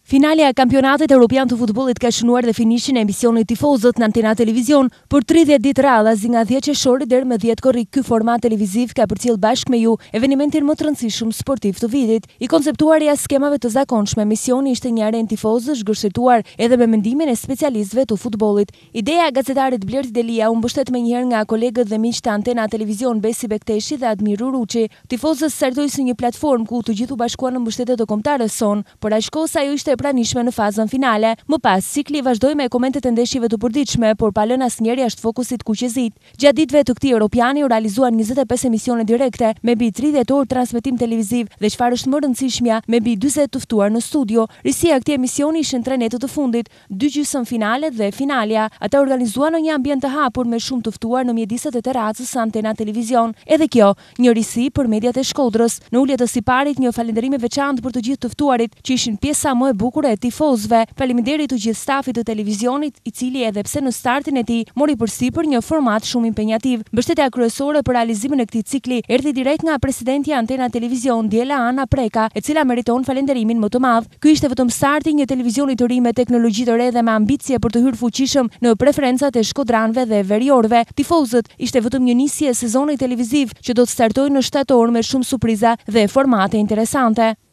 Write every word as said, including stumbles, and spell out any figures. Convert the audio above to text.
Finalja e kampionatit Europian të futbollit ka shënuar dhe finishin e emisionit TIFOZET në Antena Televizion për tridhjetë ditë radhazi nga dhjetë qershori deri më dhjetë korrik. Ky format televiziv ka përcjell bashkë me ju evenimentin më të rëndësishëm sportiv të vitit. I konceptuar jashtë skemave të zakonshme, emisioni ishte një arenë tifozësh gërshetuar edhe me mendimin e specialistëve të futbollit. Ideja e gazetarit Blerti Delia u mbështet menjëherë nga kolegët dhe miq të Antena Televizion Besi Bekteshi dhe Admir Uruçi. Tifozës sartoi si një platformë ku të gjithë u bashkuan në mbështetje të kombëtarës son, por aq kohë sa ajo ishte pranishme në fazën finale. Më pas, cikli vazhdoi me komentet e ndeshjeve të përditshme, por pa lënë asnjëri jashtë fokusit kuqezit. Gjatë ditëve të këtij europiani u realizuan njëzet e pesë emisione direkte me mbi tridhjetë orë transmetim televiziv dhe çfarë është më rëndësishmja, me mbi dyzet të ftuar në studio. Risia e këtij emisioni ishin tre netët të fundit, dy gjysmëfinalet dhe finalja. Ata organizuan në një ambient të hapur me shumë të ftuar në mjediset e terracës së Antena Televizion. Edhe kjo, një risi për mediat e Shkodrës. Në ulje të Siparit, një falënderim i veçantë për të gjithë të ftuarit që ishin pjesa më e bukur e tifozëve. Faleminderit të gjithë stafit të televizionit, i cili edhe pse në startin e tij mori përsipër një format shumë impenjativ. Mbështetja kryesore për realizimin e këtij cikli erdhi direkt nga presidenti e Antena Televizion, Djela Ana Preka, e cila meriton falënderimin më të madh. Ky ishte vetëm starti një televizioni të ri me teknologji të re dhe me ambicie për të hyrë fuqishëm në preferencat e shkodranëve dhe veriorëve. Tifozët ishte vetëm një nisje e sezonit televiziv që do të startojë në shtator me shumë surpriza dhe formate interesante.